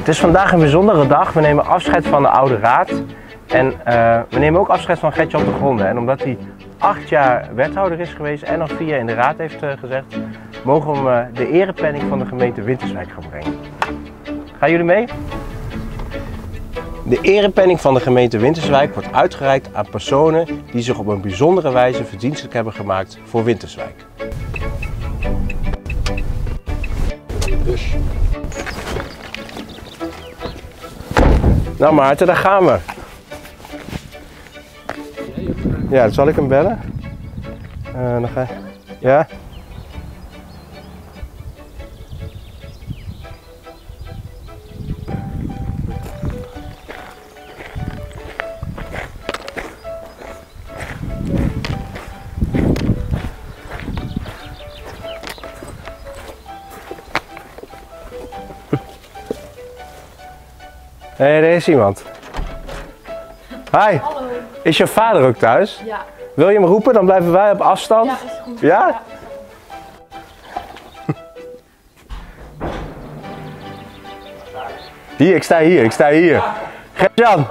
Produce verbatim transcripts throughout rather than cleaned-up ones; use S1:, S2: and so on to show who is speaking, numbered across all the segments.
S1: Het is vandaag een bijzondere dag. We nemen afscheid van de oude raad. En uh, we nemen ook afscheid van Gert-Jan de Gronde. En omdat hij acht jaar wethouder is geweest en nog vier jaar in de raad heeft uh, gezegd, mogen we hem uh, de erepenning van de gemeente Winterswijk gaan brengen. Gaan jullie mee? De erepenning van de gemeente Winterswijk wordt uitgereikt aan personen die zich op een bijzondere wijze verdienstelijk hebben gemaakt voor Winterswijk. Dus. Nou Maarten, daar gaan we. Ja, dan zal ik hem bellen. Uh, dan ga je... Ja? Hé, hey, er is iemand. Hi.
S2: Hallo.
S1: Is je vader ook thuis?
S2: Ja.
S1: Wil je hem roepen? Dan blijven wij op afstand.
S2: Ja, is goed.
S1: Ja?
S2: Ja.
S1: Hier, ik sta hier, ik sta hier. Gert-Jan.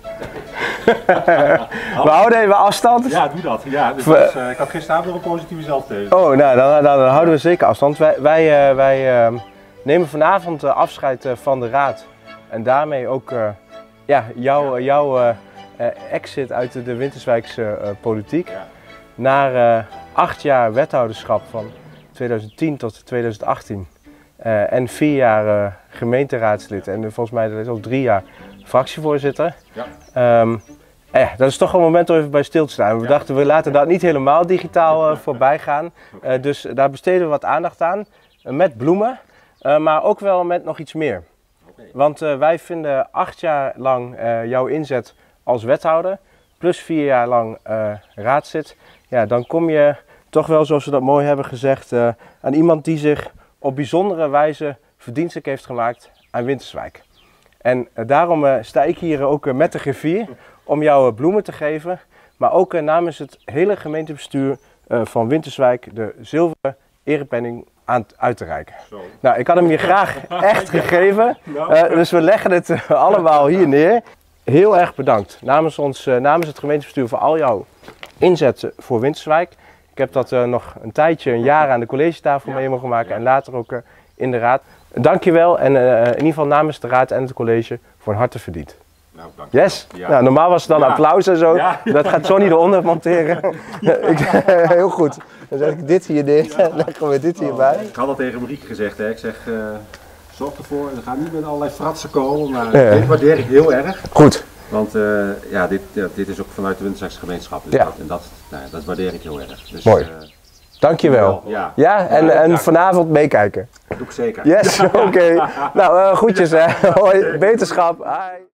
S1: We houden even afstand.
S3: Ja, doe dat. Ja, dus was, uh, ik had gisteravond nog een positieve zelfteugel.
S1: Oh, nou, dan, dan, dan houden we zeker afstand. Wij, wij, uh, wij uh, nemen vanavond uh, afscheid uh, van de raad. En daarmee ook uh, ja, jouw ja. jou, uh, uh, exit uit de, de Winterswijkse uh, politiek. Ja. Na uh, acht jaar wethouderschap van tweeduizend tien tot tweeduizend achttien. Uh, en vier jaar uh, gemeenteraadslid en uh, volgens mij dat is ook drie jaar fractievoorzitter. Ja. Um, eh, dat is toch wel een moment om even bij stil te staan. We ja. dachten we laten dat niet helemaal digitaal uh, voorbij gaan. Uh, dus daar besteden we wat aandacht aan. Uh, met bloemen, uh, maar ook wel met nog iets meer. Okay. Want uh, wij vinden acht jaar lang uh, jouw inzet als wethouder, plus vier jaar lang uh, raadslid. Ja, dan kom je toch wel, zoals we dat mooi hebben gezegd, uh, aan iemand die zich op bijzondere wijze verdienstelijk heeft gemaakt aan Winterswijk. En uh, daarom uh, sta ik hier ook uh, met de griffier om jou uh, bloemen te geven, maar ook uh, namens het hele gemeentebestuur uh, van Winterswijk de zilveren erepenning aan uit te reiken. Zo. Nou, ik had hem je graag echt gegeven, uh, dus we leggen het uh, allemaal hier neer. Heel erg bedankt namens, ons, uh, namens het gemeentebestuur voor al jouw inzet voor Winterswijk. Ik heb dat uh, nog een tijdje, een jaar aan de collegetafel ja. mee mogen maken ja. en later ook uh, in de raad. Dankjewel en uh, in ieder geval namens de raad en het college voor een harte verdiend. Nou, dankjewel. Yes? Ja. Nou, normaal was het dan ja. applaus en zo. Ja. Dat gaat Johnny eronder monteren. Ja. ik, heel goed. Dan zet ik dit hier neer en ja. leggen we dit hierbij.
S3: Ik had al tegen Marieke gezegd, hè. Ik zeg, uh, zorg ervoor, er gaan niet met allerlei fratsen komen, maar ja. dit waardeer ik heel erg.
S1: Goed.
S3: Want uh, ja, dit, ja, dit is ook vanuit de Winterswijkse gemeenschap. Dus ja. dat, en dat, nou, dat waardeer ik heel erg. Dus,
S1: mooi. Uh,
S3: Dankjewel. Ja,
S1: ja en, ja, en vanavond meekijken.
S3: Dat doe ik zeker.
S1: Yes, oké. Okay. Nou, uh, groetjes hè. Hoi, beterschap. Hi.